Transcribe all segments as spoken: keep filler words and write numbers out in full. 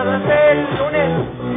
grabaste el lunes.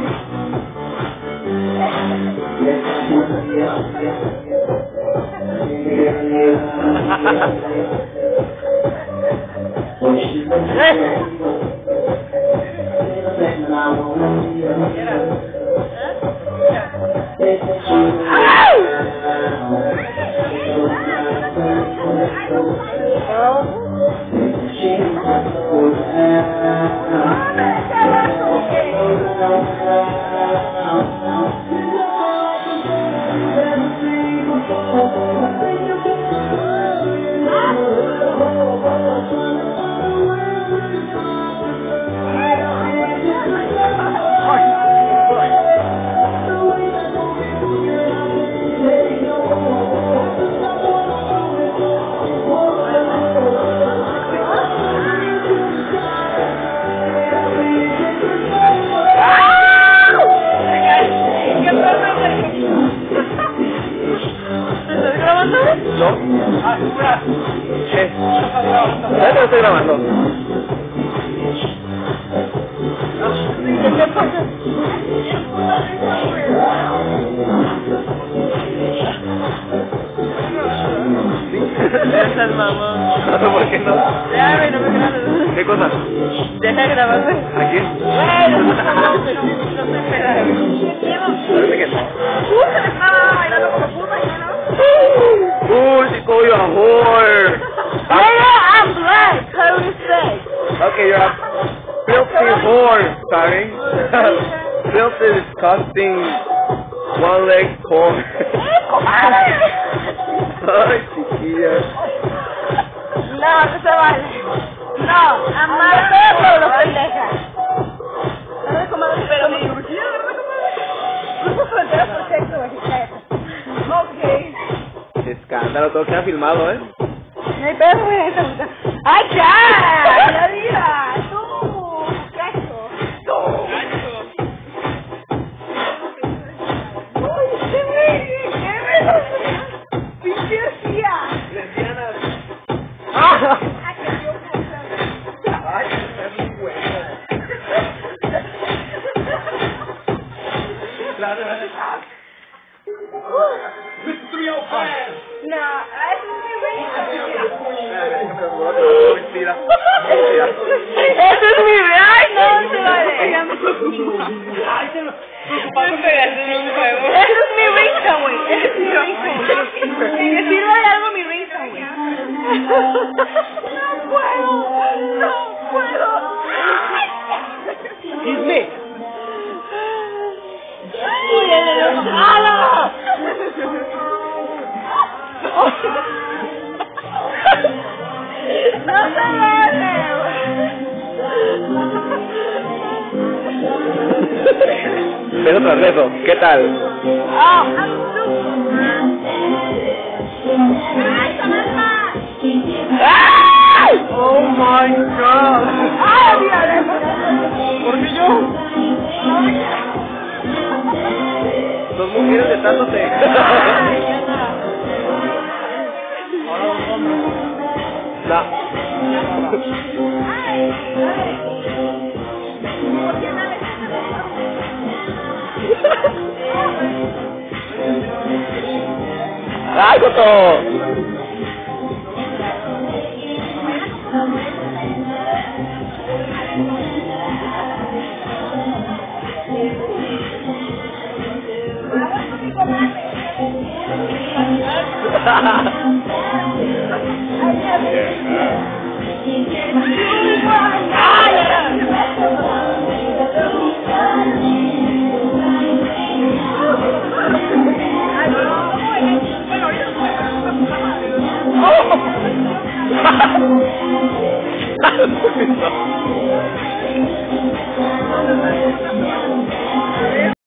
¿No? Ah, espera. ¿Qué? ¿Sabes que lo estoy grabando? ¿Qué pasa? Estás mamón. ¿Por qué no? Ya, güey, no me grabes. ¿Qué cosa? Deja de grabarme. ¿A quién? Bueno, no, no, pero no se espera. Parece que no. Ay, no, como puta, ¿no? Uy, sí, coño, amor. Yeah, I'm black. How do you say? Okay, you're a filthy whore, sorry. Filthy, disgusting, one leg whore. Ay, chiquilla. No, no se vale. No, amar todo lo pendeja. ¿Verdad, comadre? Pero mi cirugía, ¿verdad, comadre? Grupo Frontera por sexo, mexicana. Ok. Qué escándalo, todo queda filmado, ¿eh? No hay pedo, güey, esa puta. ¡Ay, ya! ¡La vida! ¡Tú! ¡Cacho! No. ¡Uy, qué güey! ¡Qué güey! ¡Pinche hacía! Lesbianas. ¡Ah! Ay, es muy buena. La verdad. three oh five. No, eso es mi güey. Mentira. Eso es mi güey. ¡Ay, no! Se vale. Ay, se lo... Me pegaste en un juego. Esa es mi risa, güey. Esa es mi risa. Si me sirve de algo mi risa, güey. No puedo. No puedo. Excuse me. Uy, el de ¡hala! No se vale, Beso tras beso, ¿qué tal? ¡Ah! Oh my god. ¡Ay, Dios! ¿Por qué yo? Dos mujeres besándose. No. ¡Ay, Coto!